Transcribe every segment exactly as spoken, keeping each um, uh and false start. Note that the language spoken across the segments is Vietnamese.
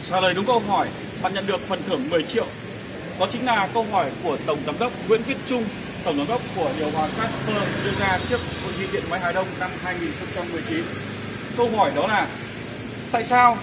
Trả lời đúng câu hỏi, bạn nhận được phần thưởng mười triệu. Đó chính là câu hỏi của Tổng Giám đốc Nguyễn Viết Trung, Tổng Giám đốc của điều hòa Casper đưa ra trước Hội nghị điện máy Hà Đông năm hai nghìn không trăm mười chín. Câu hỏi đó là tại sao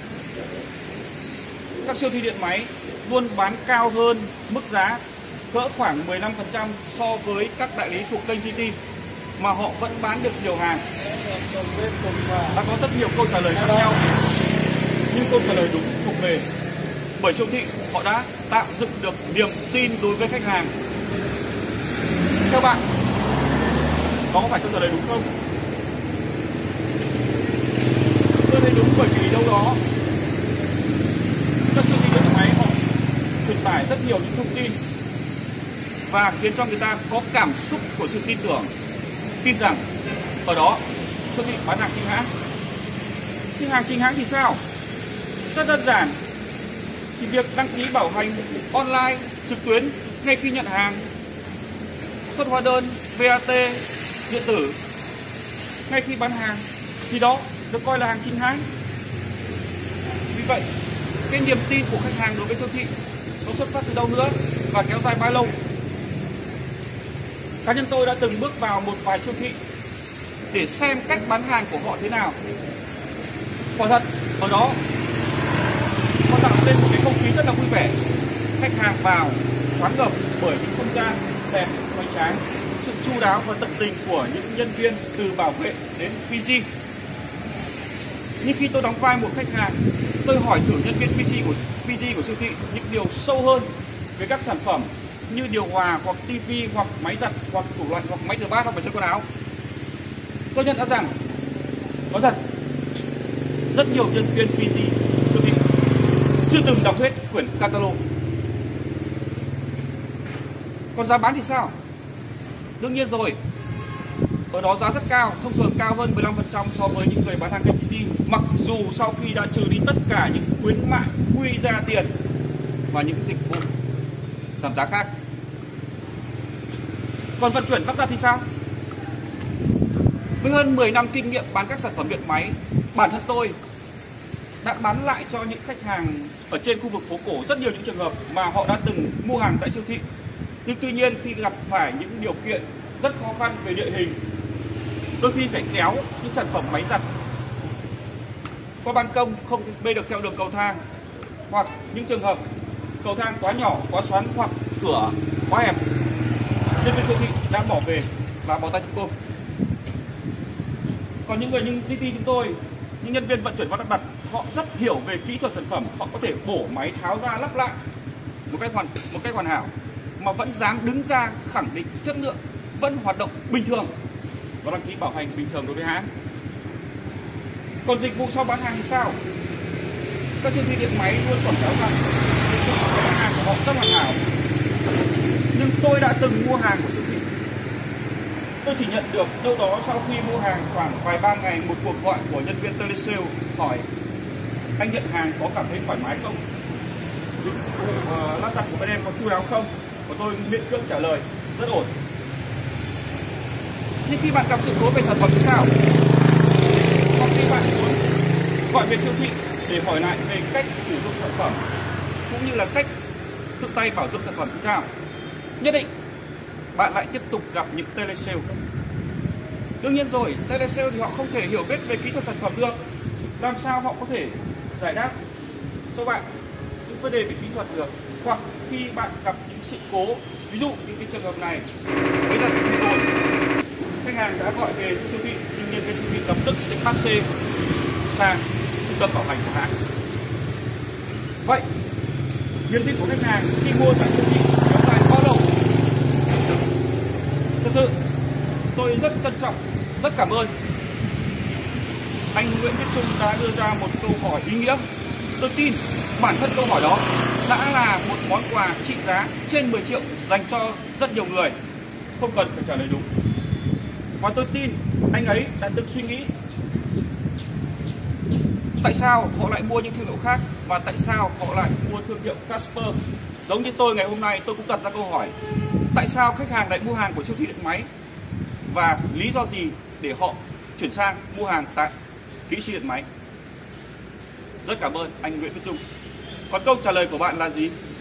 các siêu thị điện máy luôn bán cao hơn mức giá cỡ khoảng mười lăm phần trăm so với các đại lý thuộc kênh giê tê mà họ vẫn bán được nhiều hàng? Đã có rất nhiều câu trả lời khác nhau, nhưng câu trả lời đúng thuộc về bởi siêu thị họ đã tạo dựng được niềm tin đối với khách hàng. Theo bạn, đó có phải câu trả lời đúng không? Tôi thấy đúng bởi vì đâu đó các siêu thị điện máy họ truyền tải rất nhiều những thông tin và khiến cho người ta có cảm xúc của sự tin tưởng, tin rằng ở đó siêu thị bán hàng chính hãng. Nhưng hàng chính hãng thì sao? Rất đơn giản, chỉ việc đăng ký bảo hành online, trực tuyến ngay khi nhận hàng, xuất hóa đơn, vê a tê điện tử ngay khi bán hàng thì đó được coi là hàng chính hãng. Vì vậy, cái niềm tin của khách hàng đối với siêu thị nó xuất phát từ đâu nữa và kéo dài bao lâu? Cá nhân tôi đã từng bước vào một vài siêu thị để xem cách bán hàng của họ thế nào. Quả thật, ở đó họ tạo lên một cái không khí rất là vui vẻ. Khách hàng vào choáng ngợp bởi những không gian đẹp, hoành tráng, sự chu đáo và tận tình của những nhân viên từ bảo vệ đến pê giê. Nhưng khi tôi đóng vai một khách hàng, tôi hỏi thử nhân viên pê giê của pê giê của siêu thị những điều sâu hơn về các sản phẩm như điều hòa hoặc tivi hoặc máy giặt hoặc tủ lạnh hoặc máy rửa bát hoặc máy sấy quần áo. Tôi nhận ra rằng nói thật, rất nhiều nhân viên pê giê siêu thị chưa từng đọc hết quyển catalog. Còn giá bán thì sao? Đương nhiên rồi, ở đó giá rất cao, thông thường cao hơn mười lăm phần trăm so với những người bán hàng kênh giê tê, mặc dù sau khi đã trừ đi tất cả những khuyến mại quy ra tiền và những dịch vụ giảm giá khác. Còn vận chuyển lắp đặt thì sao? Với hơn mười năm kinh nghiệm bán các sản phẩm điện máy, bản thân tôi đã bán lại cho những khách hàng ở trên khu vực phố cổ rất nhiều những trường hợp mà họ đã từng mua hàng tại siêu thị. Nhưng tuy nhiên khi gặp phải những điều kiện rất khó khăn về địa hình, đôi khi phải kéo những sản phẩm máy giặt qua ban công không bê được theo đường cầu thang, hoặc những trường hợp cầu thang quá nhỏ, quá xoắn hoặc cửa quá hẹp, nhân viên siêu thị đã bỏ về và bỏ tay chúng tôi. Còn những người như giê tê chúng tôi, những nhân viên vận chuyển và lắp đặt, họ rất hiểu về kỹ thuật sản phẩm, họ có thể bổ máy tháo ra lắp lại một cách hoàn một cách hoàn hảo mà vẫn dám đứng ra khẳng định chất lượng, vẫn hoạt động bình thường và đăng ký bảo hành bình thường đối với hãng. Còn dịch vụ sau bán hàng thì sao? Các siêu thị điện máy luôn quảng cáo rằng dịch vụ sau bán hàng của họ rất hoàn hảo. Nhưng tôi đã từng mua hàng của siêu thị, tôi chỉ nhận được đâu đó sau khi mua hàng khoảng vài ba ngày một cuộc gọi của nhân viên telesale hỏi: anh nhận hàng có cảm thấy thoải mái không? Dịch vụ uh, lắp đặt của bên em có chu đáo không? Và tôi miễn cưỡng trả lời rất ổn. Nhưng khi bạn gặp sự cố về sản phẩm thì sao? Hoặc khi bạn muốn gọi về siêu thị để hỏi lại về cách sử dụng sản phẩm cũng như là cách tự tay bảo dưỡng sản phẩm thì sao? Nhất định bạn lại tiếp tục gặp những telesale. Đương nhiên rồi, telesale thì họ không thể hiểu biết về kỹ thuật sản phẩm được. Làm sao họ có thể giải đáp cho bạn những vấn đề về kỹ thuật được? Hoặc khi bạn gặp những sự cố, ví dụ những cái trường hợp này, với là rồi, khách hàng đã gọi về siêu thị, nhưng nhân viên siêu thị lập tức sẽ phát xe sang trung tâm bảo hành của hãng. Vậy, niềm tin của khách hàng khi mua tại siêu thị kéo dài bao lâu? Thật sự, tôi rất trân trọng, rất cảm ơn anh Nguyễn Viết Trung đã đưa ra một câu hỏi ý nghĩa. Tôi tin bản thân câu hỏi đó đã là một món quà trị giá trên mười triệu dành cho rất nhiều người, không cần phải trả lời đúng. Và tôi tin anh ấy đã từng suy nghĩ tại sao họ lại mua những thương hiệu khác và tại sao họ lại mua thương hiệu Casper. Giống như tôi ngày hôm nay, tôi cũng đặt ra câu hỏi: tại sao khách hàng lại mua hàng của siêu thị điện máy và lý do gì để họ chuyển sang mua hàng tại kỹ sư điện máy? Rất cảm ơn anh Nguyễn Viết Trung. Còn câu trả lời của bạn là gì?